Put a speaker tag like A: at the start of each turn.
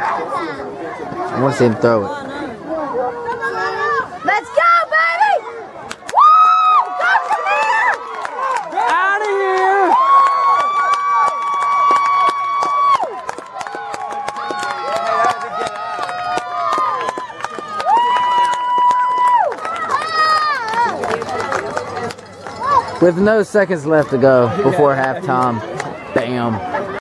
A: I want to see him throw it.
B: Let's go, baby! Woo! Go Samir!
A: Out of here! With no seconds left to go before halftime, bam.